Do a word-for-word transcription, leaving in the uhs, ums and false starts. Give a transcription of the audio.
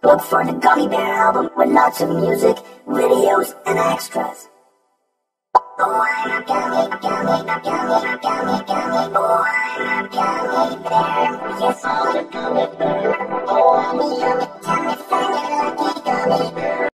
Look for the Gummy Bear album with lots of music, videos, and extras. Oh, I'm a gummy, gummy, gummy, gummy, gummy. Oh, I'm a gummy bear. Yes, I'm a gummy bear. Oh, I'm a yummy, yummy,